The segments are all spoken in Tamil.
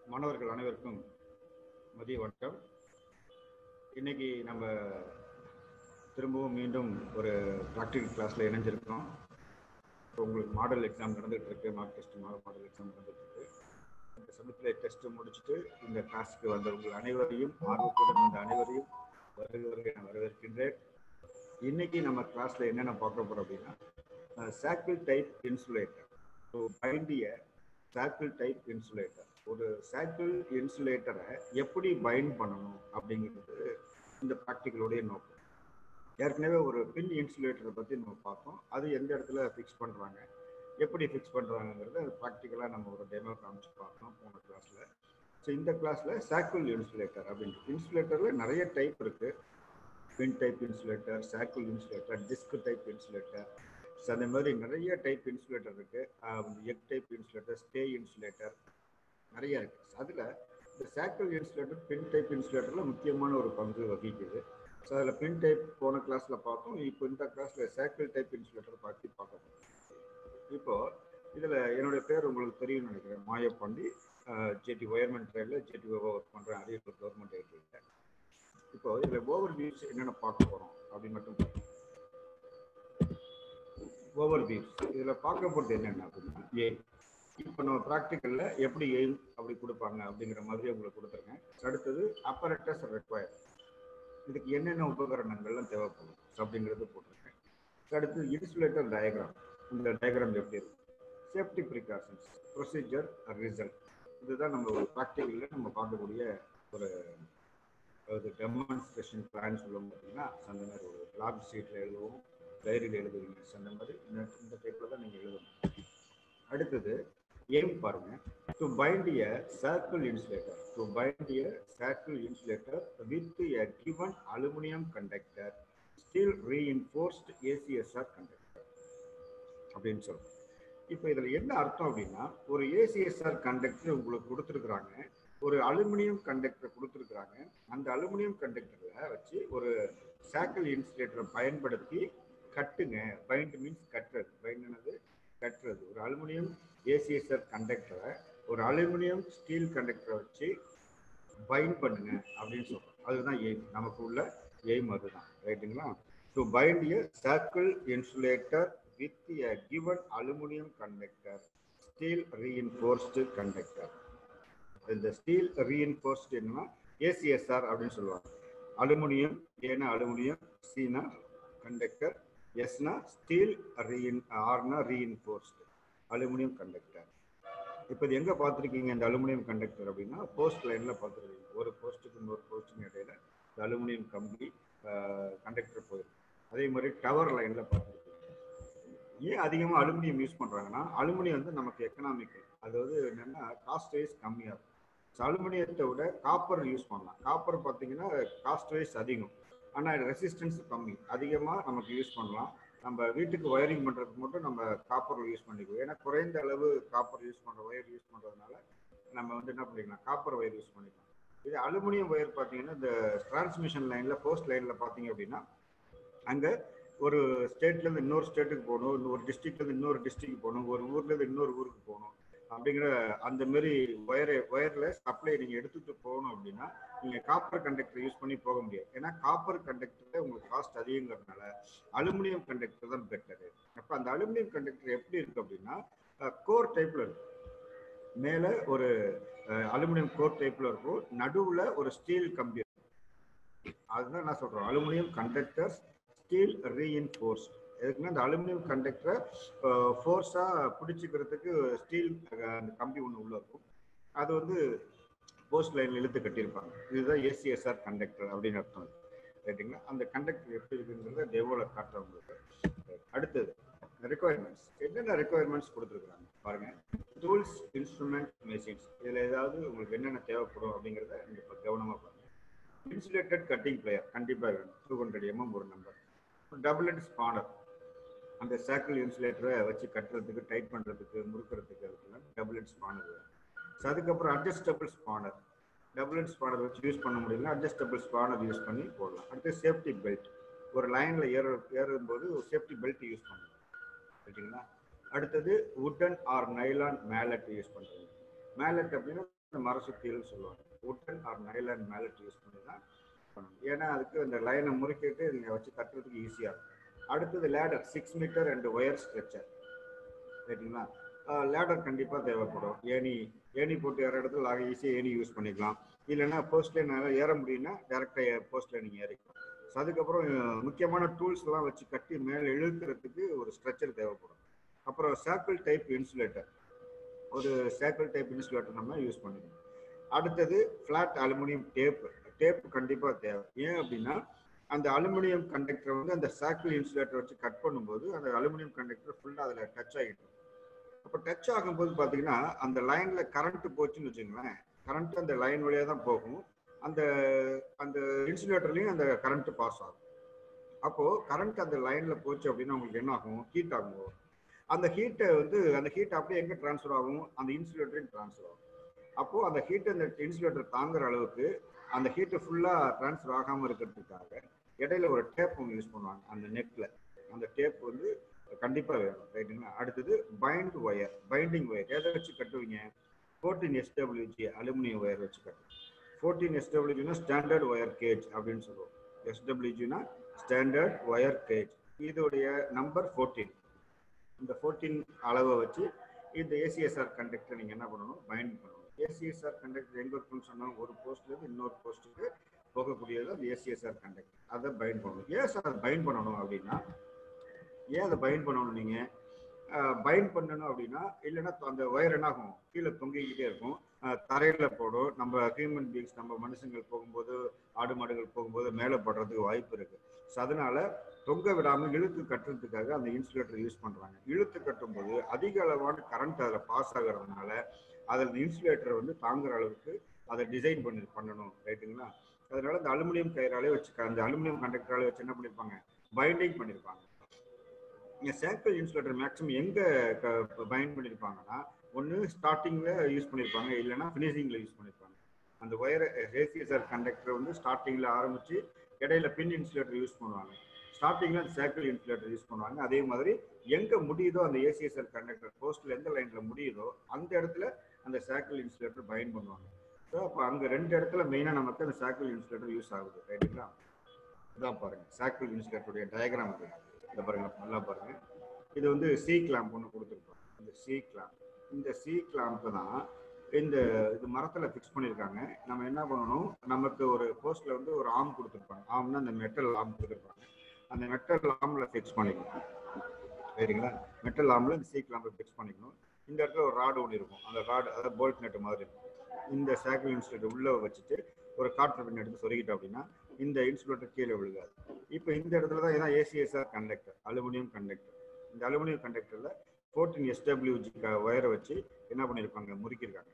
மாணவர்கள் அனைவருக்கும் மதிய வணக்கம். இன்னைக்கு நம்ம திரும்பவும் மீண்டும் ஒரு ப்ராக்டிகல் கிளாஸ்ல இணைஞ்சிருக்கோம். உங்களுக்கு மாடல் எக்ஸாம் நடந்துட்டு இருக்கு, மார்க் டெஸ்ட் மாடல் எக்ஸாம் நடந்துட்டு இருக்கு. இந்த சமயத்தில் டெஸ்ட் முடிச்சுட்டு இந்த கிளாஸ்க்கு வந்த உங்கள் அனைவரையும் ஆர்வத்துடன் வந்த அனைவரையும் வருகிறவர்கள் நான் வரவேற்கின்றேன். இன்னைக்கு நம்ம கிளாஸ்ல என்னென்ன பார்க்க போறோம் அப்படின்னா, சாக்கிள் டைப் இன்சுலேட்டர். பைண்டிய சாக்கிள் டைப் இன்சுலேட்டர், ஒரு சாக்கிள் இன்சுலேட்டரை எப்படி பைண்ட் பண்ணணும் அப்படிங்கிறது இந்த ப்ராக்டிக்கலுடைய நோக்கம். ஏற்கனவே ஒரு பின் இன்சுலேட்டரை பற்றி நம்ம பார்த்தோம். அது எந்த இடத்துல ஃபிக்ஸ் பண்ணுறாங்க, எப்படி ஃபிக்ஸ் பண்ணுறாங்கிறத ப்ராக்டிக்கலாக நம்ம ஒரு டெமோ காமிச்சு பார்த்தோம் போன கிளாஸில். ஸோ இந்த கிளாஸில் சாக்கிள் இன்சுலேட்டர் அப்படின்ட்டு இன்சுலேட்டரில் நிறைய டைப் இருக்குது. Pin type insulator, shackle insulator, disc type insulator, so அந்த மாதிரி நிறைய டைப் இன்சுலேட்டர் இருக்குது. Egg type insulator, stay insulator நிறைய இருக்குது. அதில் இந்த சாக்கிள் இன்சுலேட்டர் பின் டைப் இன்சுலேட்டரில் முக்கியமான ஒரு பங்கு வகிக்குது. ஸோ அதில் பின் டைப் போன கிளாஸில் பார்த்தோம். இப்போ இந்த கிளாஸில் சாக்கிள் டைப் இன்சுலேட்டர் பார்க்க போகிறோம். இப்போது இதில் என்னுடைய பேர் உங்களுக்கு தெரியும்னு நினைக்கிறேன், மாயப்பாண்டி. ஜேடி ஒயர்மேன் ட்ரெயினில் ஜேடிஓவாக ஒர்க் பண்ணுறேன், அரியலூர் கவர்மெண்ட் ஐடியில். இப்போ இதில் ஓவர் வியூஸ் என்னென்ன பார்க்க போகிறோம் அப்படின்னு மட்டும் பார்ப்போம். ஓவர் வியூஸ் இதில் பார்க்க போகிறது என்னென்ன அப்படின்னா, இப்போ நம்ம ப்ராக்டிக்கலில் எப்படி எய்ம் அப்படி கொடுப்பாங்க அப்படிங்கிற மாதிரி உங்களுக்கு கொடுத்துருக்கேன். அடுத்தது அப்பரேட்டஸ் ரெக்வயர், இதுக்கு என்னென்ன உபகரணங்கள்லாம் தேவைப்படும் அப்படிங்கிறது போட்டிருக்கேன். அடுத்து இன்சுலேட்டர் டயக்ராம், இந்த டயக்ராம் எப்படி இருக்கும், சேஃப்டி ப்ரிகாஷன்ஸ், ப்ரொசீஜர், ரிசல்ட், இதுதான் நம்ம ஒரு ப்ராக்டிக்கலில் நம்ம பார்க்கக்கூடிய ஒரு டெமான்ஸ்ட்ரேஷன் பிளான் சொல்லுவோம். பார்த்தீங்கன்னா அந்த மாதிரி ஒரு லாக் ஷீட்டில் எழுதுவோம், டைரியில் எழுதுவீங்க. அந்த மாதிரி இந்த டைப்பில் தான் நீங்கள் எழுதணும். அடுத்தது எய்ம் பாருங்க. To bind a circle insulator, to bind a circle insulator with a given aluminium conductor steel reinforced ACSR conductor அப்படின்னு சொல்றோம். இப்போ இதில் என்ன அர்த்தம் அப்படின்னா, ஒரு ஏசிஎஸ்ஆர் கண்டக்டர் உங்களுக்கு கொடுத்துருக்குறாங்க, ஒரு அலுமினியம் கண்டக்டர் கொடுத்துருக்குறாங்க. அந்த அலுமினியம் கண்டக்டரை வச்சு ஒரு சாக்கிள் இன்சுலேட்டரை பயன்படுத்தி கட்டுங்க. பைண்ட் மீன்ஸ் கட்டுறது, பைண்ட்னது கட்டுறது. ஒரு அலுமினியம் ஏசிஎஸ்ஆர் கண்டக்டரை ஒரு அலுமினியம் ஸ்டீல் கண்டக்டரை வச்சு பைண்ட் பண்ணுங்க அப்படின்னு சொல்றோம். அதுதான் எய்ம், நமக்கு உள்ள எய்ம் அதுதான், ரைட்டுங்களா? To bind a circle insulator with a given aluminium conductor steel reinforced conductor. இந்த ஸ்டீல் ரீஇன்ஃபோர்ஸ்டு என்னன்னா ஏசிஎஸ்ஆர் அப்படின்னு சொல்லுவாங்க. அலுமினியம், ஏன்னா அலுமினியம், சீனா கண்டக்டர், எஸ்னா ஸ்டீல், ஆர்னா ரீஇன்ஃபோர்ஸ்டு அலுமினியம் கண்டக்டர். இப்போ இது எங்கே பார்த்துருக்கீங்க இந்த அலுமினியம் கண்டக்டர் அப்படின்னா, போஸ்ட் லைனில் பார்த்துருக்கீங்க. ஒரு போஸ்ட்டுக்கு இன்னொரு போஸ்ட்டுக்கு இடையில இந்த அலுமினியம் கம்பி கண்டக்டர் போயிருக்கு. அதே மாதிரி டவர் லைனில் பார்த்துருக்கீங்க. ஏன் அதிகமாக அலுமினியம் யூஸ் பண்ணுறாங்கன்னா, அலுமினியம் வந்து நமக்கு எக்கனாமிக்கல், அதாவது என்னென்னா காஸ்ட் வைஸ் கம்மியாக இருக்கும். ஸோ அலுமினியத்தை விட காப்பர் யூஸ் பண்ணலாம். காப்பர் பார்த்தீங்கன்னா காஸ்ட் வைஸ் அதிகம், ஆனால் ரெசிஸ்டன்ஸ் கம்மி, அதிகமாக நமக்கு யூஸ் பண்ணலாம். நம்ம வீட்டுக்கு ஒயரிங் பண்ணுறதுக்கு மட்டும் நம்ம காப்பர் யூஸ் பண்ணிக்குவோம். ஏன்னா குறைந்த அளவு காப்பர் யூஸ் பண்ணுற ஒயர் யூஸ் பண்ணுறதுனால நம்ம வந்து என்ன பண்ணிக்கலாம், காப்பர் ஒயர் யூஸ் பண்ணிக்கலாம். இது அலுமினியம் ஒயர் பார்த்தீங்கன்னா இந்த டிரான்ஸ்மிஷன் லைனில், போஸ்ட் லைனில் பார்த்தீங்க அப்படின்னா, அங்கே ஒரு ஸ்டேட்லேருந்து இன்னொரு ஸ்டேட்டுக்கு போகணும், ஒரு டிஸ்ட்ரிக்ட்லேருந்து இன்னொரு டிஸ்ட்ரிக்ட் போகணும், ஒரு ஊர்லேருந்து இன்னொரு ஊருக்கு போகணும் அப்படிங்கிற அந்த மாதிரி ஒயரில் சப்ளை நீங்கள் எடுத்துகிட்டு போகணும் அப்படின்னா நீங்கள் காப்பர் கண்டக்டர் யூஸ் பண்ணி போக முடியாது. ஏன்னா காப்பர் கண்டக்டரில் உங்களுக்கு காஸ்ட் அதிகங்கிறதுனால அலுமினியம் கண்டக்டர் தான் பெட்டரு. அப்போ அந்த அலுமினியம் கண்டக்டர் எப்படி இருக்குது அப்படின்னா, கோர் டைப்பில் இருக்கும். மேலே ஒரு அலுமினியம் கோர் டைப்பில் இருக்கும், நடுவில் ஒரு ஸ்டீல் கம்பி இருக்கும். அதுதான் நான் சொல்கிறோம், அலுமினியம் கண்டக்டர் ஸ்டீல் ரீஇன்ஃபோர்ஸ்ட். எதுக்குன்னா இந்த அலுமினியம் கண்டக்டரை ஃபோர்ஸாக பிடிச்சிக்கிறதுக்கு ஸ்டீல் அந்த கம்பி ஒன்று உள்ள இருக்கும். அது வந்து போஸ்ட் லைனில் இழுத்து கட்டியிருப்பாங்க. இதுதான் ஏசிஎஸ்ஆர் கண்டக்டர் அப்படின்னு அர்த்தம், ரைட்டுங்களா? அந்த கண்டக்டர் எப்படி இருக்குங்கிறத டெவோவில் காட்டுறவங்களுக்கு. அடுத்தது ரெக்குவயர்மெண்ட்ஸ், என்னென்ன ரெக்குவயர்மெண்ட்ஸ் கொடுத்துருக்குறாங்க பாருங்கள். டூல்ஸ், இன்ஸ்ட்ருமெண்ட், மெஷின்ஸ், இதில் ஏதாவது உங்களுக்கு என்னென்ன தேவைப்படும் அப்படிங்கிறத நீங்கள் இப்போ கவனமாக பாருங்கள். இன்சுலேட்டட் கட்டிங் பிளேயர் கண்டிப்பாக வேணும், 200 mm ஒரு நம்பர். டபுள் ஹெட் ஸ்பானர், அந்த சாக்கிள் இன்சுலேட்டரை வச்சு கட்டுறதுக்கு, டைட் பண்ணுறதுக்கு, முறுக்கிறதுக்கு, அதுக்குலாம் டபுள் ஹெட் ஸ்பானர் வேணும். ஸோ அதுக்கப்புறம் adjustable spanner, double head spanner வச்சு யூஸ் பண்ண முடியல, அட்ஜஸ்டபிள் ஸ்பானர் யூஸ் பண்ணி போடலாம். அடுத்து சேஃப்டி பெல்ட், ஒரு லைனில் ஏறும்போது ஒரு சேஃப்டி பெல்ட் யூஸ் பண்ணலாம், சரிங்களா? அடுத்தது wooden or nylon mallet use பண்ணுறது. மேலட் அப்படின்னா மர சுத்தியல் சொல்லுவாங்க. Wooden or nylon mallet use பண்ணி தான் பண்ணணும். ஏன்னா அதுக்கு அந்த லைனை முறுக்கிட்டு நீங்கள் வச்சு கட்டுறதுக்கு ஈஸியாக இருக்கும். அடுத்தது ladder 6 metre and wire stretcher. சரிங்களா? லேடர் கண்டிப்பாக தேவைப்படும். ஏணி போட்டு ஏற இடத்துல ஈஸியாக ஏணி யூஸ் பண்ணிக்கலாம். இல்லைன்னா போஸ்ட்லேயே ஏற முடியும்னா டேரெக்டாக போஸ்ட்டில் நீங்கள் ஏறிக்கலாம். ஸோ அதுக்கப்புறம் முக்கியமான டூல்ஸ்லாம் வச்சு கட்டி மேலே இழுக்கிறதுக்கு ஒரு ஸ்ட்ரெச்சர் தேவைப்படும். அப்புறம் சர்க்கிள் டைப் இன்சுலேட்டர், ஒரு சர்க்கிள் டைப் இன்சுலேட்டர் நம்ம யூஸ் பண்ணிக்கணும். அடுத்தது ஃப்ளாட் அலுமினியம் டேப் கண்டிப்பாக தேவை. ஏன் அப்படின்னா அந்த அலுமினியம் கண்டக்டரை வந்து அந்த சர்க்கிள் இன்சுலேட்டர் வச்சு கட் பண்ணும்போது அந்த அலுமினியம் கண்டக்டர் ஃபுல்லாக அதில் டச் ஆகிடும். அப்போ டச் ஆகும்போது பார்த்தீங்கன்னா அந்த லைனில் கரண்ட் போச்சுன்னு வச்சுங்களேன், கரண்ட் அந்த லைன் வழியாக தான் போகும். அந்த அந்த இன்சுலேட்டர்லையும் அந்த கரண்ட் பாஸ் ஆகும். அப்போது கரண்ட் அந்த லைனில் போச்சு அப்படின்னா உங்களுக்கு என்ன ஆகும்? ஹீட் ஆகும். அந்த ஹீட்டை அந்த ஹீட் அப்படியே எங்கே ட்ரான்ஸ்ஃபர் ஆகும்? அந்த இன்சுலேட்டரையும் ட்ரான்ஸ்ஃபர் ஆகும். அப்போது அந்த ஹீட்டை அந்த இன்சுலேட்டர் தாங்குற அளவுக்கு அந்த ஹீட்டு ஃபுல்லாக ட்ரான்ஸ்ஃபர் ஆகாமல் இருக்கிறதுக்காக இடையில ஒரு டேப் ஒன்று யூஸ் பண்ணுவாங்க. அந்த நெக்கில் அந்த டேப் கண்டிப்பாக வேணும். ரைட்டுங்களா? அடுத்தது பைண்டிங் ஒயர் எதை வச்சு கட்டுவீங்க? 14 SWG அலுமினியம் ஒயர் வச்சு கட்டுவோம். 14 SWGனா ஸ்டாண்டர்ட் ஒயர் கேஜ் அப்படின்னு சொல்லுவோம். SWGனா ஸ்டாண்டர்ட் ஒயர் கேஜ். இதோடைய நம்பர் 14. இந்த 14 அளவை வச்சு இந்த ஏசிஎஸ்ஆர் கண்டக்டர் நீங்கள் என்ன பண்ணணும்? பைண்ட் பண்ணணும். ஏசிஎஸ்ஆர் கண்டக்டர் எங்கே இருக்குன்னு சொன்னால் ஒரு போஸ்ட்லேருந்து இன்னொரு போஸ்ட்டுக்கு போகக்கூடியது அந்த ஏசிஎஸ்ஆர் கண்டக்டர். அதை பைண்ட் பண்ணணும். ஏன் சார் அதை பைண்ட் பண்ணணும் அப்படின்னா, ஏன் அதை பைண்ட் பண்ணணும்? நீங்கள் பைண்ட் பண்ணணும் அப்படின்னா இல்லைன்னா அந்த ஒயர் என்ன ஆகும்? கீழே தொங்கிக்கிட்டே இருக்கும், தரையில் போடும். நம்ம ஹியூமன் பீங்ஸ், நம்ம மனுஷங்கள் போகும்போது, ஆடு மாடுகள் போகும்போது மேலே படுறதுக்கு வாய்ப்பு இருக்குது. ஸோ அதனால தொங்க விடாமல் இழுத்து கட்டுறதுக்காக அந்த இன்சுலேட்டர் யூஸ் பண்ணுறாங்க. இழுத்து கட்டும்போது அதிக அளவான கரண்ட் அதில் பாஸ் ஆகிறதுனால அதில் இன்சுலேட்டரை தாங்குற அளவுக்கு அதை டிசைன் பண்ணணும். ரைட்டுங்களா? அதனால இந்த அலுமினியம் கயிறாலே வச்சு, அந்த அலுமினியம் கண்டக்டராலே வச்சு என்ன பண்ணியிருப்பாங்க? பைண்டிங் பண்ணியிருப்பாங்க. இங்கே சர்க்கிள் இன்சுலேட்டர் மேக்ஸிமம் எங்கே பைண்ட் பண்ணியிருப்பாங்கன்னா, ஒன்று ஸ்டார்டிங்கில் யூஸ் பண்ணியிருப்பாங்க, இல்லைன்னா ஃபினிஷிங்கில் யூஸ் பண்ணியிருப்பாங்க. அந்த ஒயர் ஏசிஎஸ்ஆர் கண்டக்டர் ஸ்டார்டிங்கில் ஆரம்பித்து இடையில பின் இன்சுலேட்டர் யூஸ் பண்ணுவாங்க. ஸ்டார்டிங்கில் அந்த சர்க்கிள் இன்சுலேட்டர் யூஸ் பண்ணுவாங்க. அதே மாதிரி எங்கே முடியுதோ அந்த ஏசிஎஸ்ஆர் கண்டக்டர் போஸ்ட்டில் எந்த லைனில் முடியுதோ அந்த இடத்துல அந்த சர்க்கிள் இன்சுலேட்டர் பைண்ட் பண்ணுவாங்க. ஸோ அப்போ அங்கே 2 இடத்துல மெயினாக நமக்கு அந்த சர்க்கிள் இன்சுலேட்டர் யூஸ் ஆகுது. ரைட்டுங்களா? இதான் பாருங்கள் சர்க்கிள் இன்சுலேட்டருடைய டயக்ராம். இதை பாருங்கள், நல்லா பாருங்கள். இது சி கிளாம்ப் ஒன்று கொடுத்துருக்கோம். இந்த சி கிளாம்ப்பு தான் இது மரத்தில் ஃபிக்ஸ் பண்ணியிருக்காங்க. நம்ம என்ன பண்ணணும்? நமக்கு ஒரு போஸ்ட்டில் ஒரு ஆர்ம் கொடுத்துருப்பாங்க. ஆர்ம்னா அந்த மெட்டல் ஆர்ம் கொடுத்துருப்பாங்க. அந்த மெட்டல் ஆர்மில் ஃபிக்ஸ் பண்ணிக்கணும். சரிங்களா? மெட்டல் ஆர்மில் இந்த சி கிளாம்பை ஃபிக்ஸ் பண்ணிக்கணும். இந்த இடத்துல ஒரு ராடு ஒன்று இருக்கும். அந்த ராடு அதாவது போல்ட் நெட்டு மாதிரி இருக்கும். இந்த சர்க்கிள் இன்சுலேட்டர் உள்ளே வச்சுட்டு ஒரு காற்று பின் எடுத்து சொருகிட்டோம் அப்படின்னா இந்த இன்சுலேட்டர் கீழே விழுகாது. இப்போ இந்த இடத்துல தான் இதான் ஏசிஎஸ்ஆர் கண்டக்டர், அலுமினியம் கண்டக்டர். இந்த அலுமினியம் கண்டக்டரில் 14 SWG ஒயரை வச்சு என்ன பண்ணியிருப்பாங்க? முறுக்கியிருக்காங்க.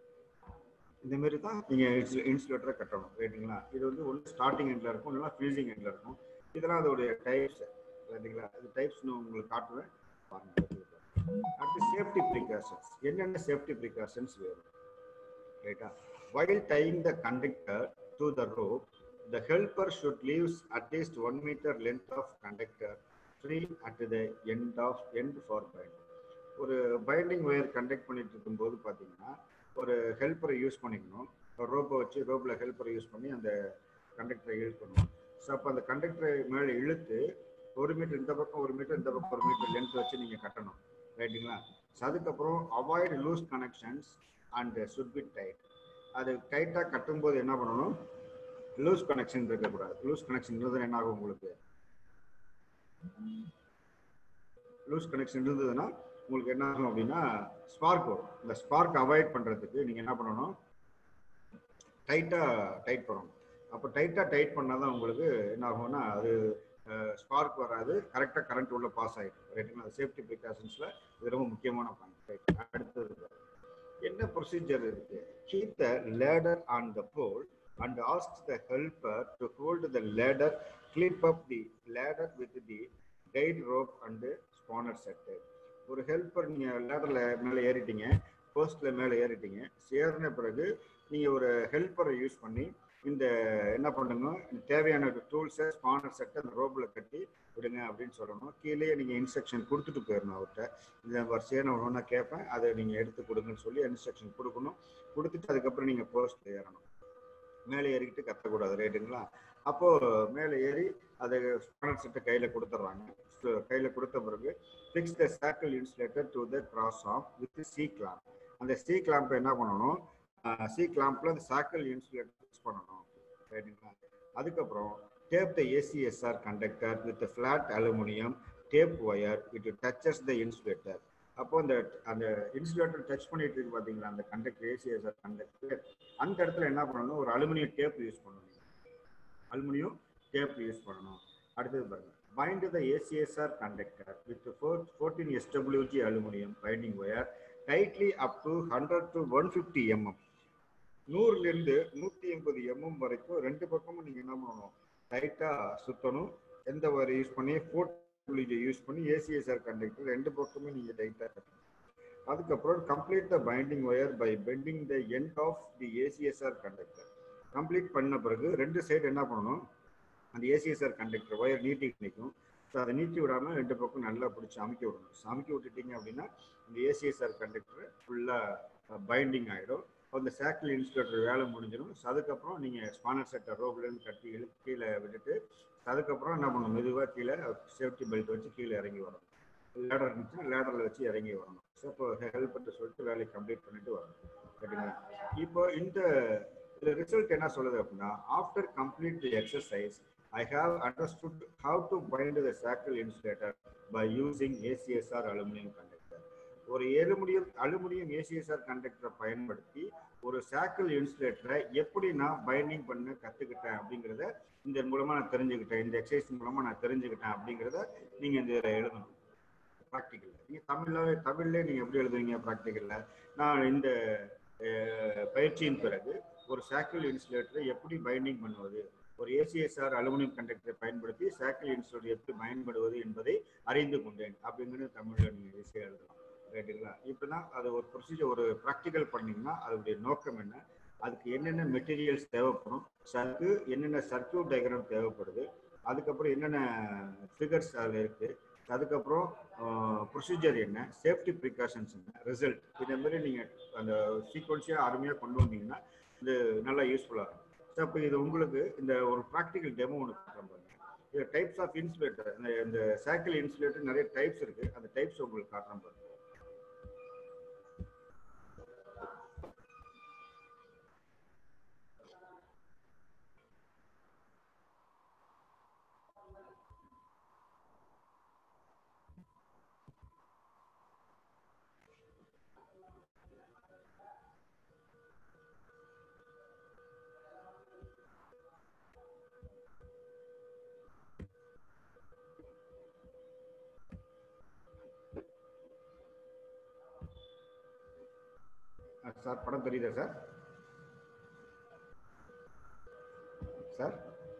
இந்த மாதிரி தான் நீங்கள் இன்சுலேட்டரை கட்டணும். ரைட்டுங்களா? இது ஒன்று ஸ்டார்டிங் எண்டில் இருக்கும், இல்லைன்னா ஃபினிஷிங் எண்டில் இருக்கும். இதெல்லாம் அதோடைய டைப்ஸ். ரைட்டுங்களா? அது டைப்ஸ்னு உங்களுக்கு காட்டுவேன் பாருங்க. அடுத்து சேஃப்டி ப்ரிகாஷன்ஸ். என்னென்ன சேஃப்டி ப்ரிகாஷன்ஸ் வேணும்? ரைட்டா? While tying the conductor to the rope, the helper should leave at least 1 meter length of conductor free at the end for binding. ஒரு பைண்டிங் ஒயர் கண்டக்ட் பண்ணிட்டு இருக்கும்போது பார்த்தீங்கன்னா ஒரு ஹெல்ப்பரை யூஸ் பண்ணிக்கணும். ரோப்பை வச்சு ரோப்பில் ஹெல்ப்பரை யூஸ் பண்ணி அந்த கண்டக்டரை இழுக்கணும். ஸோ அப்போ அந்த கண்டக்டரை மேலே இழுத்து 1 மீட்டர் இந்த பக்கம் 1 மீட்டர் இந்த பக்கம் 1 மீட்டர் லென்த் வச்சு நீங்கள் கட்டணும். ரைட்டுங்களா? ஸோ அதுக்கப்புறம் avoid loose connections and should be tight. அது டைட்டாக கட்டும்போது என்ன பண்ணணும்? லூஸ் கனெக்ஷன் இருக்கக்கூடாது. லூஸ் கனெக்ஷன் இருந்தது என்ன ஆகும்? உங்களுக்கு லூஸ் கனெக்ஷன் இருந்ததுன்னா உங்களுக்கு என்ன ஆகும் அப்படின்னா ஸ்பார்க் வரும். இந்த ஸ்பார்க் அவாய்ட் பண்ணுறதுக்கு நீங்கள் என்ன பண்ணணும்? டைட் பண்ணணும். அப்போ டைட் பண்ணால் தான் உங்களுக்கு என்ன ஆகும்னா அது ஸ்பார்க் வராது, கரெக்டாக கரண்ட் உள்ள பாஸ் ஆகிடும். ரைட்டுங்களா? அது சேஃப்டி ப்ரிகாஷன்ஸில் இது ரொம்ப முக்கியமான பாயிண்ட். ரைட். அடுத்தது என்ன ப்ரொசீஜர் இருக்கு? Keep the ladder on the pole and ask the helper to hold the ladder, clip up the ladder with the guide rope and spanner set. ஒரு ஹெல்ப்பர் நீங்கள் லேடரில் மேலே ஏறிட்டீங்க, போஸ்ட்டில் மேலே ஏறிட்டீங்க. ஏறின பிறகு நீங்கள் ஒரு ஹெல்ப்பரை யூஸ் பண்ணி இந்த என்ன பண்ணுங்க, தேவையான டூல்ஸை ஸ்பானர் செட்டை அந்த ரோப்பில் கட்டி விடுங்க அப்படின்னு சொல்லணும். கீழே நீங்கள் இன்ஸ்ட்ரக்ஷன் கொடுத்துட்டு போயிடணும் அவர்கிட்ட. இந்த வரிசையாக நான் ஒன்றா கேட்பேன், அதை நீங்கள் எடுத்து கொடுங்கன்னு சொல்லி இன்ஸ்ட்ரக்ஷன் கொடுக்கணும். கொடுத்துட்டு அதுக்கப்புறம் நீங்கள் போஸ்ட் ஏறணும். மேலே ஏறிக்கிட்டு கத்தக்கூடாது, ரைட்டுங்களா? அப்போது மேலே ஏறி அதை ஸ்பானர் செட்டை கையில் கொடுத்துட்றாங்க. கையில் கொடுத்த பிறகு fix the circle insulator to the cross arm with C clamp. அந்த சி கிளாம்பை என்ன பண்ணணும், சி கிளாம்பில் அந்த சர்க்கிள் இன்சுலேட்டர் ஃபிக்ஸ் பண்ணணும், ரைட்டுங்களா? அதுக்கப்புறம் tape the ACSR conductor with flat aluminium tape where it touches the insulator. அப்போ அந்த இன்சுலேட்டர் டச் பண்ணிட்டு இருக்கு பார்த்தீங்களா, அந்த கண்டக்டர் ஏசிஎஸ்ஆர் கண்டக்டர், அந்த இடத்துல என்ன பண்ணணும், ஒரு அலுமினியம் டேப் யூஸ் பண்ணணும். அலுமினியம் டேப் யூஸ் பண்ணணும். அடுத்தது பாருங்க, bind the ACSR conductor with 14 SWG aluminum binding wire tightly up to 100 to 150 mm. 100லிருந்து 180 mm வரைக்கும் ரெண்டு பக்கமும் நீங்க என்ன பண்ணணும், டைட்டா சுத்தணும். எந்த வயர் யூஸ் பண்ணி, 4 யூஸ் பண்ணி ஏசிஎஸ்ஆர் கண்டக்டர் ரெண்டு பக்கமும் நீங்க டைட்டா கட்டணும். அதுக்கப்புறம் complete the binding wire by bending the end of the ACSR conductor. Complete பண்ண பிறகு ரெண்டு சைடு என்ன பண்ணணும், அந்த ஏசிஎஸ்ஆர் கண்டக்டர் ஒயர் நீட்டி நிற்கும். ஸோ அதை நீட்டி விடாமல் ரெண்டு பக்கம் நல்லா பிடிச்சி அமுக்கி விடணும். அமுக்கி விட்டுட்டீங்க அப்படின்னா இந்த ஏசிஎஸ்ஆர் கண்டக்டர் ஃபுல்லாக பைண்டிங் ஆகிடும். அந்த சர்க்கிள் இன்சுலேட்டர் வேலை முடிஞ்சிடும். ஸோ அதுக்கப்புறம் நீங்கள் ஸ்பானர் செட்டை ரோப்லேருந்து கட்டி கீழே விட்டுட்டு அதுக்கப்புறம் என்ன பண்ணணும், மெதுவாக கீழே சேஃப்டி பெல்ட் வச்சு கீழே இறங்கி வரணும். லேடர் இருந்துச்சுன்னா லேடரில் வச்சு இறங்கி வரணும். ஸோ இப்போ ஹெல்ப் பண்ணி சொல்லிட்டு வேலையை கம்ப்ளீட் பண்ணிட்டு வரணும், சரிங்களா? இப்போ இந்த ரிசல்ட் என்ன சொல்லுது அப்படின்னா, after complete the exercise I have understood how to bind the circle insulator by using ACSR aluminum conductor. ஒரு அலுமினியம் ஏசிஎஸ்ஆர் கண்டக்டரை பயன்படுத்தி ஒரு சர்க்கிள் இன்சுலேட்டரை எப்படி நான் பைண்டிங் பண்ண கற்றுக்கிட்டேன் அப்படிங்கிறத இந்த மூலமாக நான் தெரிஞ்சுக்கிட்டேன், இந்த எக்ஸசைஸ் மூலமாக நான் தெரிஞ்சுக்கிட்டேன் அப்படிங்கிறத நீங்கள் இந்த இதில் எழுதணும். ப்ராக்டிக்கலில் நீங்கள் தமிழ்லேயே நீங்கள் எப்படி எழுதுவீங்க ப்ராக்டிக்கலில், நான் இந்த பயிற்சியின் பிறகு ஒரு சர்க்கிள் இன்சுலேட்டரை எப்படி பைண்டிங் பண்ணுவது, ஒரு ஏசிஎஸ்ஆர் அலுமினியம் கண்டக்டரை பயன்படுத்தி சர்க்கிள் இன்சுலேட்டர் எப்படி பயன்படுவது என்பதை அறிந்து கொண்டேன் அப்படிங்கிறது தமிழில் நீங்கள் ஈஸியாக எழுதலாம், ரைட்டுங்களா? இப்படிதான் அது ஒரு ப்ரொசீஜர், ஒரு ப்ராக்டிக்கல் பண்ணிங்கன்னா அதோடைய நோக்கம் என்ன, அதுக்கு என்னென்ன மெட்டீரியல்ஸ் தேவைப்படும், என்னென்ன சர்க்யூட் டயக்ராம் தேவைப்படுது, அதுக்கப்புறம் என்னென்ன ஃபிகர்ஸ் அதில் இருக்குது, அதுக்கப்புறம் ப்ரொசீஜர் என்ன, சேஃப்டி ப்ரிகாஷன்ஸ் என்ன, ரிசல்ட், இதே மாதிரி நீங்கள் அந்த சீக்வன்ஸியாக அருமையாக கொண்டு வந்தீங்கன்னா இது நல்லா யூஸ்ஃபுல்லாக இருக்கும். ஸோ அப்போ இது உங்களுக்கு இந்த ஒரு ப்ராக்டிக்கல் டெமோ ஒன்று காட்டுறேன் பாருங்க. இது டைப்ஸ் ஆஃப் இன்சுலேட்டர், இந்த சர்க்கிள் இன்சுலேட்டர் நிறைய டைப்ஸ் இருக்கு, அந்த டைப்ஸ் உங்களுக்கு காட்டுறேன் பாருங்க. சார் படம் தெரியுதா சார்? சார்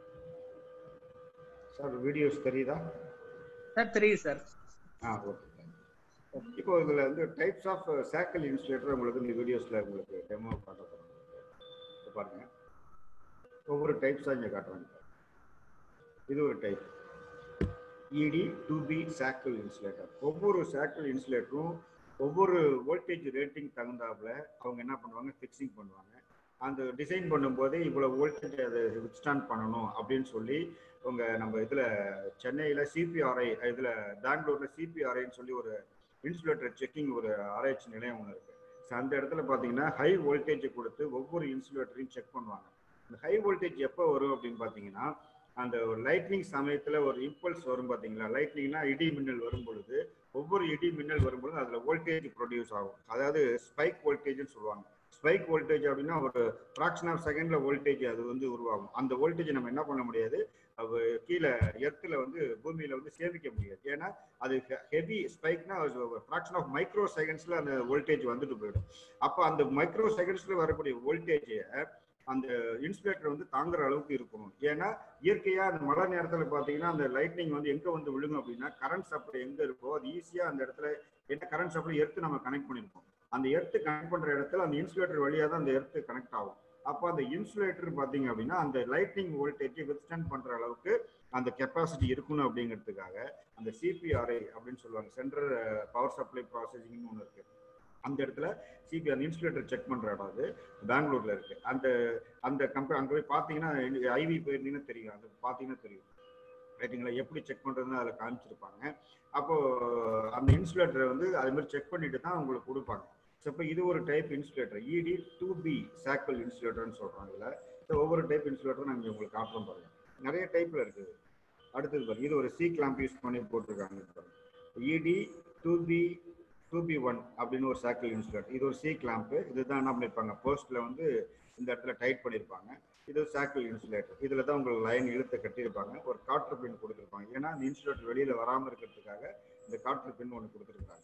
சார் வீடியோஸ் தெரியுதா சார்? தெரியுது சார். ஓகே. இப்போ இதில் வந்து டைப்ஸ் ஆஃப் சர்க்கிள் இன்சுலேட்டர் உங்களுக்கு இந்த வீடியோஸில் உங்களுக்கு டெமோ காட்ட போகிறோம். இப்போ பாருங்க, ஒவ்வொரு டைப்ஸாக இங்கே காட்டுறாங்க. இது ஒரு டைப் இடி 2B சர்க்கிள் இன்சுலேட்டர். ஒவ்வொரு சர்க்கிள் இன்சுலேட்டரும் ஒவ்வொரு வோல்டேஜ் ரேட்டிங் தகுந்தாப்புல அவங்க என்ன பண்ணுவாங்க, ஃபிக்ஸிங் பண்ணுவாங்க. அந்த டிசைன் பண்ணும்போது இவ்வளோ வோல்டேஜ் அதை வித்ஸ்டாண்ட் பண்ணணும் அப்படின்னு சொல்லி நம்ம இதில் சென்னையில் சிபிஆர்ஐ, இதில் பெங்களூரில் சிபிஆர்ஐன்னு சொல்லி ஒரு இன்சுலேட்டர் செக்கிங் ஒரு ஆராய்ச்சி நிலையம் ஒன்று இருக்குது. ஸோ அந்த இடத்துல பார்த்தீங்கன்னா ஹை வோல்டேஜ் கொடுத்து ஒவ்வொரு இன்சுலேட்டரையும் செக் பண்ணுவாங்க. இந்த ஹை வோல்டேஜ் எப்போ வரும் அப்படின்னு பார்த்தீங்கன்னா, அந்த ஒரு லைட்னிங் சமயத்தில் ஒரு இம்பல்ஸ் வரும் பார்த்தீங்களா, லைட்னிங்னா இடி மின்னல் வரும் பொழுது, ஒவ்வொரு இடி மின்னல் வரும்பொழுது அதில் வோல்டேஜ் ப்ரொடியூஸ் ஆகும். அதாவது ஸ்பைக் வோல்டேஜ்னு சொல்லுவாங்க. ஸ்பைக் வோல்டேஜ் அப்படின்னா ஒரு ஃப்ராக்ஷன் ஆஃப் செகண்ட்ல வோல்டேஜ் அது வந்து உருவாகும். அந்த வோல்டேஜ் நம்ம என்ன பண்ண முடியாது, கீழே எர்த்தில் வந்து பூமியில் வந்து சேமிக்க முடியாது. ஏன்னா அது ஹெவி ஸ்பைக்னா ஃப்ராக்ஷன் ஆஃப் மைக்ரோ செகண்ட்ஸில் அந்த வோல்டேஜ் வந்துட்டு போயிடும். அப்போ அந்த மைக்ரோ செகண்ட்ஸில் வரக்கூடிய வோல்டேஜை அந்த இன்சுலேட்டர் வந்து தாங்குற அளவுக்கு இருக்கணும். ஏன்னா இயற்கையா அந்த மழை நேரத்துல பாத்தீங்கன்னா அந்த லைட்னிங் வந்து எங்க வந்து விழுங்கும் அப்படின்னா, கரண்ட் சப்ளை எங்க இருக்கோ அது ஈஸியா அந்த இடத்துல, என்ன கரண்ட் சப்ளை எர்த்து நம்ம கனெக்ட் பண்ணிருப்போம், அந்த எர்த்து கனெக்ட் பண்ற இடத்துல அந்த இன்சுலேட்டர் வழியா தான் அந்த எர்த்து கனெக்ட் ஆகும். அப்போ அந்த இன்சுலேட்டர் பார்த்தீங்க அப்படின்னா அந்த லைட்னிங் வோல்டேஜை வித்ஸ்டாண்ட் பண்ற அளவுக்கு அந்த கெப்பாசிட்டி இருக்கணும் அப்படிங்கிறதுக்காக அந்த சிபிஆர்ஐ அப்படின்னு சொல்லுவாங்க, சென்ட்ரல் பவர் சப்ளை ப்ராசஸிங்னு ஒன்று இருக்கு. அந்த இடத்துல சிபி அந்த இன்சுலேட்டர் செக் பண்ற இடம் அது பெங்களூர்ல இருக்கு. அந்த அந்த கம்பெனி அங்கே போய் பார்த்தீங்கன்னா ஐவி போயிருந்தீங்கன்னா தெரியும், அது பார்த்தீங்கன்னா தெரியும் ரைட்டுங்களா, எப்படி செக் பண்றதுன்னு அதில் காமிச்சிருப்பாங்க. அப்போ அந்த இன்சுலேட்டரை வந்து அது மாதிரி செக் பண்ணிட்டு தான் உங்களுக்கு கொடுப்பாங்க. ஸோ இப்போ இது ஒரு டைப் இன்சுலேட்டர், இடி 2B சாக்கிள் இன்சுலேட்டர்னு சொல்றாங்க. இதில் ஸோ ஒவ்வொரு டைப் இன்சுலேட்டரும் நாங்கள் உங்களுக்கு காட்டுறோம் பாருங்க, நிறைய டைப்ல இருக்குது. அடுத்தது பாருங்க, இது ஒரு சி கிளாம்ப் யூஸ் பண்ணி போட்டிருக்காங்க. இடி 2B1 அப்படின்னு ஒரு சாக்கிள் இன்சுலேட்டர், இது ஒரு சி கிளாம்ப். இதுதான் என்ன பண்ணிருப்பாங்க, போஸ்ட்ல வந்து இந்த இடத்துல டைட் பண்ணியிருப்பாங்க. இது சாக்கிள் இன்சுலேட்டர், இதுல தான் உங்களுக்கு லைன் இழுத்து கட்டியிருப்பாங்க. ஒரு காற்று பின் கொடுத்துருப்பாங்க, ஏன்னா இந்த இன்சுலேட்டர் வெளியில வராம இருக்கிறதுக்காக இந்த காற்று பின் ஒன்று கொடுத்துருக்காங்க.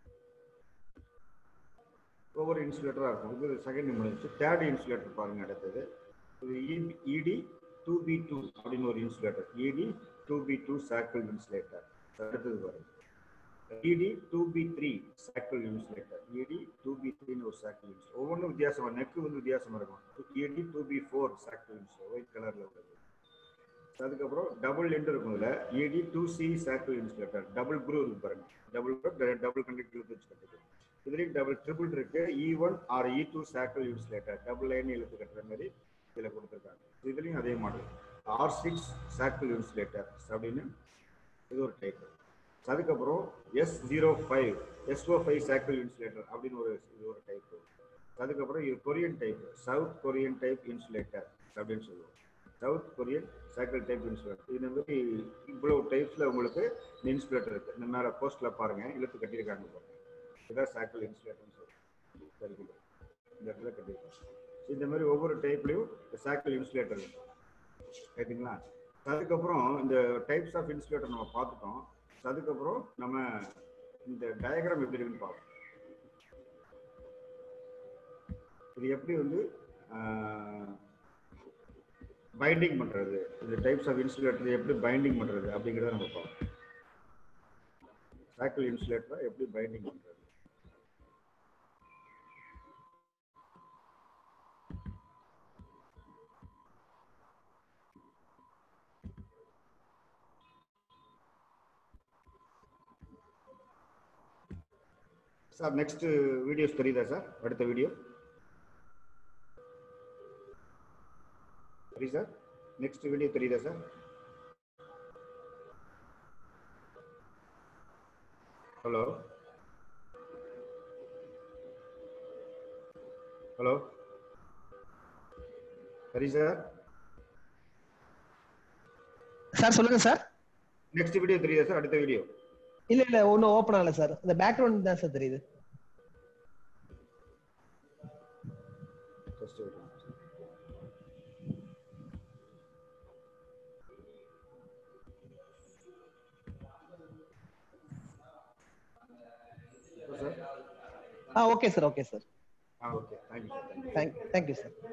ஒவ்வொரு இன்சுலேட்டரா இருக்கும். இது செகண்ட் முடிஞ்சு. தேர்ட் இன்சுலேட்டர் பாருங்க, அடுத்தது இடி 2B2 அப்படின்னு ஒரு இன்சுலேட்டர், இடி 2B2 சாக்கிள் இன்சுலேட்டர். அடுத்தது பாருங்க இடி 2B3 சாக்கிள் இன்சுலேட்டர், இடி 2B3 ஒரு சாக்கிள் இன்சுலேட்டர். ஒவ்வொன்றும் வித்தியாசமா, நெக்கு வந்து வித்தியாசமா இருக்கும். இடி 2B4 சாக்கிள் இன்சுலேட்டர், ஒயிட் கலர்ல உள்ளது. அதுக்கப்புறம் டபுள் எண்ட் இருக்கும், இதுல இடி 2C shackle insulator, double crew இருக்கு பாருங்க, டபுள் கண்டக்டர் இழுத்து வச்சு கட்டிக்கலாம். இதுலேயும் டபுள் ட்ரிபிள் இருக்கு, E1 or E2 shackle insulator, double line இழுத்து கட்டுற மாதிரி இதில் கொடுத்துருக்காங்க. இதுலேயும் அதே மாடல் R6 சாக்கிள் இன்சுலேட்டர் அப்படின்னு இது ஒரு டைப். அதுக்கப்புறம் SO5 சாக்கிள் இன்சுலேட்டர் அப்படின்னு இது ஒரு டைப். அதுக்கப்புறம் இது Korean type, South Korean type insulator அப்படின்னு சொல்லுவோம், South Korean shackle type insulator. இந்த மாதிரி இவ்வளவு டைப்ஸ்ல உங்களுக்கு இன்சுலேட்டர் இருக்கு. இந்த மேலே போஸ்ட்ல பாருங்க, இழுத்து கட்டியிருக்காங்க பாருங்க, இதான் சாக்கிள் இன்சுலேட்டர்னு சொல்லுவோம். இந்த இடத்துல கட்டியிருக்காங்க. இந்த மாதிரி ஒவ்வொரு டைப்லையும் சாக்கிள் இன்சுலேட்டர் இருக்கு ரைட்டுங்களா. அதுக்கப்புறம் இந்த டைப்ஸ் ஆஃப் இன்சுலேட்டர் நம்ம பார்த்துட்டோம். அதுக்கப்புறம் நம்ம இந்த டயக்ராம் எப்படி இருக்குன்னு பார்ப்போம். இது எப்படி வந்து பைண்டிங் பண்றது, இந்த டைப்ஸ் ஆஃப் இன்சுலேட்டர் எப்படி பைண்டிங் பண்றது அப்படிங்கிறத நம்ம பார்ப்போம். சாக்கிள் இன்சுலேட்டரை எப்படி பைண்டிங் பண்றது. சார் நெக்ஸ்ட் வீடியோஸ் தெரியுதா சார்? அடுத்த வீடியோ சரி சார், நெக்ஸ்ட் வீடியோ தெரியுதா சார்? ஹலோ ஹலோ சரி சார், சார் சொல்லுங்க சார். நெக்ஸ்ட் வீடியோ தெரியுதா சார்? அடுத்த வீடியோ இல்ல ஒன்னும் ஓபன் ஆகல சார், இந்த பேக்ரவுண்ட் தான் சார் தெரியுது. Okay sir, okay sir, okay, thank you sir, thank you sir.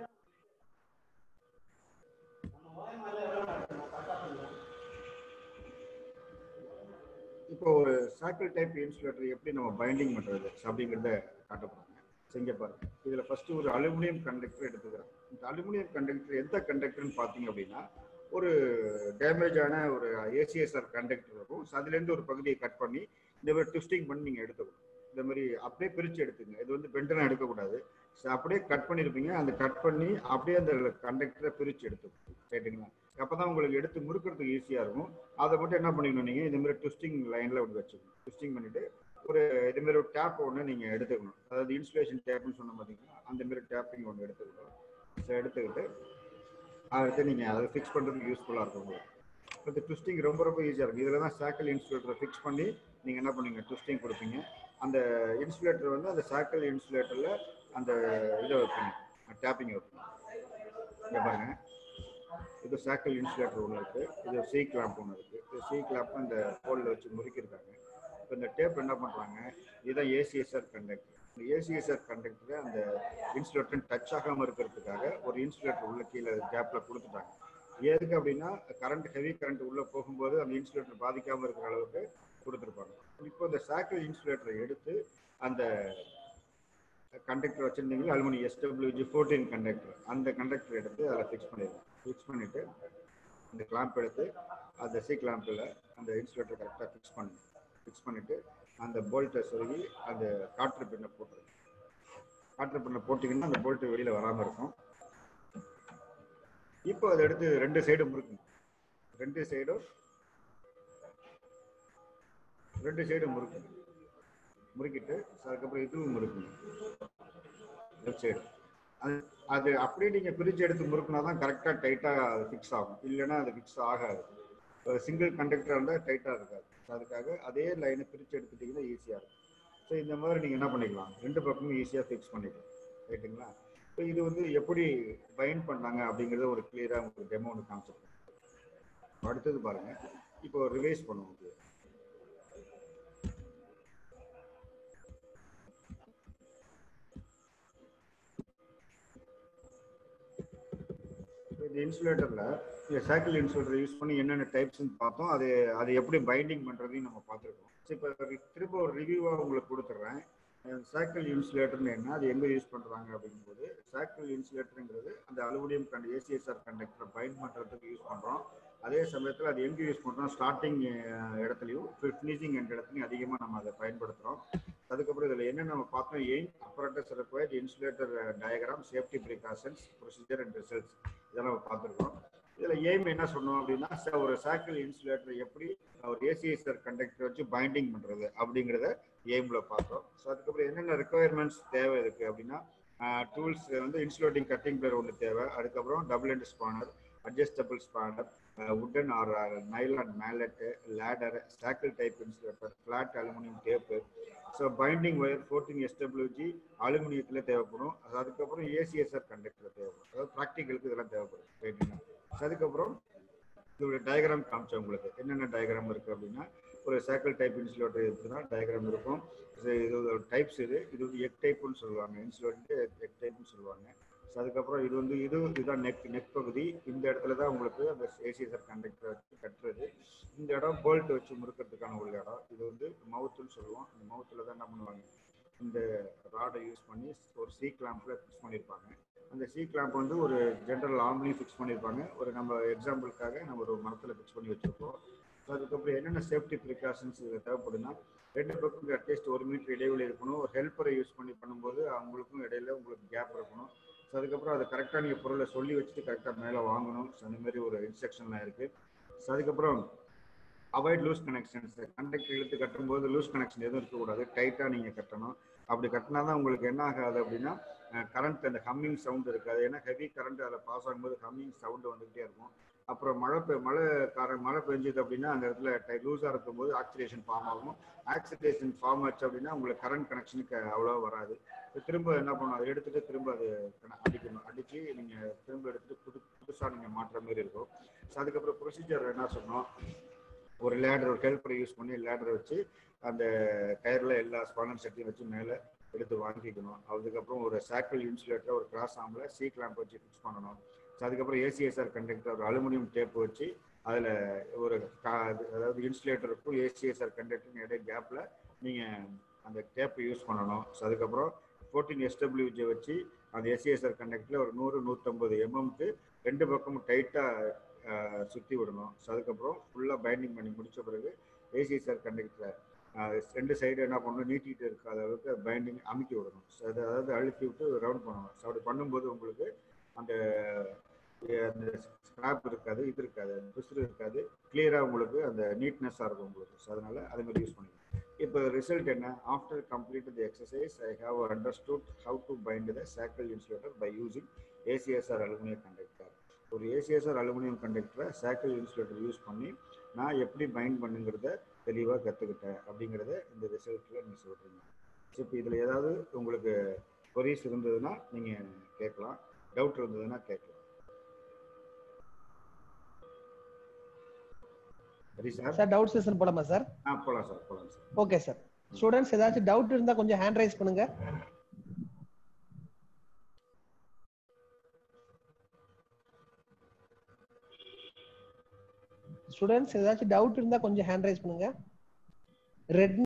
இப்போ ஒரு சாக்கிள் டைப் இன்சுலேட்டர் எப்படி நம்ம பைண்டிங் பண்றது அப்படிங்கிறத காட்ட போறாங்க. செஞ்ச பாருங்க. இதுல ஃபர்ஸ்ட் ஒரு அலுமினியம் கண்டக்டர் எடுத்துக்கிறோம். இந்த அலுமினியம் கண்டக்டர் எந்த கண்டக்டர்னு பார்த்தீங்க அப்படின்னா, ஒரு டேமேஜான ஒரு ஏசிஎஸ்ஆர் கண்டக்டர் இருக்கும். அதுல இருந்து ஒரு பகுதியை கட் பண்ணி இந்த மாதிரி ட்விஸ்டிங் பண்ணி நீங்க எடுத்துக்கணும். இந்த மாதிரி அப்படியே பிரிச்சு எடுத்துங்க, இது வந்து பெண்டெல்லாம் எடுக்கக்கூடாது. அப்படியே கட் பண்ணியிருப்பீங்க, அந்த கட் பண்ணி அப்படியே அந்த கண்டக்டரை பிரிச்சு எடுத்துக்கணும் ரைட்டுங்களா. அப்பதான் உங்களுக்கு எடுத்து முறுக்கிறதுக்கு ஈஸியா இருக்கும். அதை மட்டும் என்ன பண்ணிக்கணும், நீங்க இந்த மாதிரி ட்விஸ்டிங் லைன்ல ஒன்று வச்சுக்கணும். ட்விஸ்டிங் பண்ணிட்டு ஒரு இது மாதிரி ஒரு டேப் ஒன்று நீங்க எடுத்துக்கணும். அதாவது இன்சுலேஷன் டேப்னு சொன்ன பார்த்தீங்கன்னா அந்த மாதிரி டேப்பிங் ஒன்று எடுத்துக்கணும். எடுத்துக்கிட்டு அடுத்து நீங்க அதை ஃபிக்ஸ் பண்றதுக்கு யூஸ்ஃபுல்லா இருக்கும் உங்களுக்கு. இந்த ட்விஸ்டிங் ரொம்ப ரொம்ப ஈஸியாக இருக்கும். இதில் தான் சாக்கிள் இன்சுலேட்டரை ஃபிக்ஸ் பண்ணி நீங்கள் என்ன பண்ணுவீங்க, ட்விஸ்டிங் கொடுப்பீங்க. அந்த இன்சுலேட்டர் வந்து அந்த சாக்கிள் இன்சுலேட்டரில் அந்த இதை வைப்பீங்க, டேப்பிங் வைப்பீங்க. இங்கே பாருங்க, இது சாக்கிள் இன்சுலேட்டர் ஒன்று இருக்குது, இது சி கிளாம்ப் ஒன்று இருக்குது. இது சி கிளாம்ப் இந்த ஹோலில் வச்சு முறுக்கியிருக்காங்க. இப்போ இந்த டேப் என்ன பண்ணுறாங்க, இதுதான் ஏசிஎஸ்ஆர் கண்டக்டர். இந்த ஏசிஎஸ்ஆர் கண்டக்டரை அந்த இன்சுலேட்டர் டச் ஆகாமல் இருக்கிறதுக்காக ஒரு இன்சுலேட்டர் உள்ள கீழே கேப்பில் கொடுத்துட்டாங்க. எதுக்கு அப்படின்னா கரண்ட், ஹெவி கரண்ட் உள்ள போகும்போது அந்த இன்சுலேட்டர் பாதிக்காம இருக்கிற அளவுக்கு கொடுத்துருப்பாங்க. இப்போ இந்த சாக்கிள் இன்சுலேட்டரை எடுத்து அந்த கண்டக்டர் வச்சுருந்தீங்களா அலுமினியம் SWG14 கண்டக்டர், அந்த கண்டக்டர் எடுத்து அதில் ஃபிக்ஸ் பண்ணிடுவோம். ஃபிக்ஸ் பண்ணிவிட்டு இந்த கிளாம்ப் எடுத்து அந்த சி கிளாம்பில் அந்த இன்சுலேட்டர் கரெக்டாக ஃபிக்ஸ் பண்ணணும். ஃபிக்ஸ் பண்ணிவிட்டு அந்த போல்ட்டை சொருகி அந்த காற்று பின்னை போட்டுருங்க. காற்று பின்னை போட்டிங்கன்னா அந்த போல்ட்டு வெளியில் வராமல் இருக்கும். இப்போ அதை எடுத்து ரெண்டு சைடும் முறுக்கணும். ரெண்டு சைடும் முறுக்கணும். முறுக்கிட்டு அதுக்கப்புறம் இதுவும் முறுக்கணும் லெஃப்ட் சைடு. அது அப்படியே நீங்கள் பிரித்து எடுத்து முறுக்குனா தான் கரெக்டாக டைட்டாக அது ஃபிக்ஸ் ஆகும். இல்லைன்னா அது ஃபிக்ஸ் ஆகாது. சிங்கிள் கண்டக்டராக இருந்தால் டைட்டாக இருக்காது. அதுக்காக அதே லைனை பிரித்து எடுத்துட்டிங்கன்னா ஈஸியாக இருக்கும். ஸோ இந்த மாதிரி நீங்கள் என்ன பண்ணிக்கலாம், ரெண்டு பக்கமும் ஈஸியாக ஃபிக்ஸ் பண்ணிக்கலாம். ரைட்டுங்களா? இப்போ இது வந்து எப்படி பைண்ட் பண்ணாங்க அப்படிங்கிறத ஒரு கிளியராக உங்களுக்கு டெமோ ஒன்று காமிச்சிருக்கேன். அடுத்தது பாருங்கள், இப்போ ரிவைஸ் பண்ணுவோம். இந்த இன்சுலேட்டரில் சைக்கிள் இன்சுலேட்டர் யூஸ் பண்ணி என்னென்ன டைப்ஸ்ன்னு பார்த்தோம். அது எப்படி பைண்டிங் பண்ணுறதையும் நம்ம பார்த்துருக்கோம். இப்போ திரும்ப ஒரு ரிவ்யூவாக உங்களுக்கு கொடுத்துட்றேன். சைக்கிள் இன்சுலேட்டர்னு என்ன, அது எங்கே யூஸ் பண்ணுறாங்க அப்படிங்கும்போது, சைக்கிள் இன்சுலேட்டருங்கிறது அந்த அலுமினியம் ACSR கண்டக்டரை பைண்ட் பண்ணுறதுக்கு யூஸ் பண்ணுறோம். அதே சமயத்தில் அது எங்கே யூஸ் பண்ணுறோம், ஸ்டார்டிங் இடத்துலையும் ஃபினிஷிங் எண்ட் இடத்துலையும் அதிகமாக நம்ம அதை பயன்படுத்துகிறோம். அதுக்கப்புறம் இதில் என்ன நம்ம பார்த்தோம், aim, apparatus required, insulator diagram, safety precautions, procedure and results, இதெல்லாம் நம்ம பார்த்துருக்கோம். இதில் எய்ம் என்ன சொன்னோம் அப்படின்னா, ஒரு சைக்கிள் இன்சுலேட்டர் எப்படி ஒரு ACSR கண்டக்டர் வச்சு பைண்டிங் பண்ணுறது அப்படிங்கிறத எய்மில் பார்த்தோம். ஸோ அதுக்கப்புறம் என்னென்ன ரெக்குவயர்மெண்ட்ஸ் தேவை இருக்குது அப்படின்னா, டூல்ஸ் வந்து இன்சுலேட்டிங் கட்டிங் பிளேயர் ஒன்று தேவை. அதுக்கப்புறம் double end spanner, adjustable spanner, wooden or nylon mallet, ladder, stackle type insulator, flat aluminum tape. So binding wire 14 SWG அலுமினியத்தில் தேவைப்படும். அதுக்கப்புறம் ACSR கண்டக்டர் தேவைப்படும். அதாவது ப்ராக்டிக்கலுக்கு இதெல்லாம் தேவைப்படும். ரைட்டுங்களா? அதுக்கப்புறம் இதோட டயக்ராம் காமிச்சேன் உங்களுக்கு. என்னென்ன டயக்ராம் இருக்குது அப்படின்னா, ஒரு சைக்கிள் டைப் இன்சுலேட்டர் இருக்குதுன்னா டயக்ராம் இருக்கும். இது டைப்ஸ் இது வந்து எக் டைப்புன்னு சொல்லுவாங்க. இன்சுலேட்டர் எக் டைப்னு சொல்லுவாங்க. ஸோ அதுக்கப்புறம் இதுதான் நெக் பகுதி. இந்த இடத்துல தான் உங்களுக்கு அந்த ACSR கண்டக்டர் வச்சு கட்டுறது. இந்த இடம் போல்ட் வச்சு முறுக்கிறதுக்கான ஒரு இடம். இது வந்து மவுத்துன்னு சொல்லுவோம். இந்த மவுத்தில் தான் என்ன பண்ணுவாங்க, இந்த ராடை யூஸ் பண்ணி ஒரு சி கிளாம்பில் ஃபிக்ஸ் பண்ணியிருப்பாங்க. அந்த சி கிளாம்ப் வந்து ஒரு ஜென்ரல் ஆர்ம்லையும் ஃபிக்ஸ் பண்ணியிருப்பாங்க. ஒரு நம்ம எக்ஸாம்பிளுக்காக நம்ம ஒரு மரத்தில் ஃபிக்ஸ் பண்ணி வச்சுருப்போம். ஸோ அதுக்கப்புறம் என்னென்ன சேஃப்டி ப்ரிகாஷன்ஸ் இதில் தேவைப்படுதுன்னா, ரெண்டு பக்கம் அட்லீஸ்ட் 1 மீட்டர் இடைவெளி இருக்கணும். ஒரு ஹெல்ப்பரை யூஸ் பண்ணி பண்ணும்போது அவங்களுக்கும் இடையில உங்களுக்கு கேப் இருக்கணும். ஸோ அதுக்கப்புறம் அதை கரெக்டாக நீங்கள் பொருளை சொல்லி வச்சுட்டு கரெக்டாக மேலே வாங்கணும். ஸோ அந்த மாதிரி ஒரு இன்ஸ்ட்ரக்ஷன்லாம் இருக்குது. ஸோ அதுக்கப்புறம் அவாய்ட் லூஸ் கனெக்ஷன்ஸ். கண்டக்டர் இழுத்து கட்டும்போது லூஸ் கனெக்ஷன் எதுவும் இருக்கக்கூடாது. டைட்டாக நீங்கள் கட்டணும். அப்படி கட்டினா தான் உங்களுக்கு என்ன ஆகாது அப்படின்னா, கரண்ட் அந்த ஹம்மிங் சவுண்ட் இருக்காது. ஏன்னா ஹெவி கரண்ட் அதில் பாஸ் ஆகும்போது ஹம்மிங் சவுண்டு வந்துகிட்டே இருக்கும். அப்புறம் மழை பெஞ்சுது அப்படின்னா அந்த இடத்துல லூஸாக இருக்கும்போது ஆக்சிடேஷன் ஃபார்ம் ஆகும். ஆக்சிடேஷன் ஃபார்ம் ஆச்சு அப்படின்னா உங்களுக்கு கரண்ட் கனெக்ஷனுக்கு அவ்வளோ வராது. திரும்ப என்ன பண்ணணும், அதை எடுத்துகிட்டு திரும்ப அது அடிக்கணும். அடித்து நீங்கள் திரும்ப எடுத்துகிட்டு புதுசாக நீங்கள் மாற்றுற மாதிரி இருக்கும். ஸோ அதுக்கப்புறம் ப்ரொசீஜர் என்ன சொன்னோம், ஒரு லேடர், ஒரு ஹெல்ப்பரை யூஸ் பண்ணி லேடரை வச்சு அந்த டயரில் எல்லா ஸ்பானர் செட்டையும் வச்சு மேலே எடுத்து வாங்கிக்கணும். அதுக்கப்புறம் ஒரு சைக்கிள் இன்சுலேட்டர் ஒரு கிராஸ் ஆம்பில் சி கிளாம்ப் வச்சு ஃபிக்ஸ் பண்ணணும். ஸோ அதுக்கப்புறம் ACSR கண்டக்டர் ஒரு அலுமினியம் டேப் வச்சு அதில் ஒரு அதாவது இன்சுலேட்டருக்கும் ACSR கண்டக்டருக்கு இடையே கேப்பில் நீங்கள் அந்த டேப்பை யூஸ் பண்ணணும். ஸோ அதுக்கப்புறம் 14 SWG வச்சு அந்த ACSR கண்டக்டரில் ஒரு 100-150 mmக்கு ரெண்டு பக்கமும் டைட்டாக சுற்றி விடணும். ஸோ அதுக்கப்புறம் ஃபுல்லாக பைண்டிங் பண்ணி முடித்த பிறகு ACSR கண்டக்டரை ரெண்டு சைடு என்ன பண்ணணும், நீட்டிகிட்டு இருக்காத அளவுக்கு பைண்டிங் அமுக்கி விடணும். ஸோ அதாவது அழுத்தி விட்டு ரவுண்ட் பண்ணணும். ஸோ அப்படி பண்ணும்போது உங்களுக்கு அந்த ஸ்கிராப் இருக்காது, இது இருக்காது, பிசுறு இருக்காது, கிளியராக உங்களுக்கு அந்த நீட்னஸாக இருக்கும் உங்களுக்கு. ஸோ அதனால் அது மாதிரி யூஸ் பண்ணிக்கலாம். இப்போ ரிசல்ட் என்ன, after complete the exercise I have understood how to bind the shackle insulator by using ACSR aluminium conductor. ஒரு ACSR அலுமினியம் கண்டக்டரை சைக்கிள் இன்சுலேட்டர் யூஸ் பண்ணி நான் எப்படி பைண்ட் பண்ணுங்கிறத தெளிவாக கற்றுக்கிட்டேன் அப்படிங்கிறத இந்த ரிசல்ட்டில் நீங்கள் சொல்கிறீங்க. ஸோ இப்போ இதில் ஏதாவது உங்களுக்கு கொரீஸ் இருந்ததுன்னா நீங்கள் கேட்கலாம், டவுட் இருந்ததுன்னா கேட்கலாம். சரி சார், டவுட் செஷன் போலாமா சார்? போலாம் சார், போலாம் சார். Okay sir. ஸ்டூடண்ட்ஸ் ஏதாச்சும் டவுட் இருந்தா கொஞ்சம் ஹேண்ட் ரைஸ் பண்ணுங்க. ஸ்டூடண்ட்ஸ் ஏதாச்சும் டவுட் இருந்தா கொஞ்சம் ஹேண்ட் ரைஸ் பண்ணுங்க. ரெட்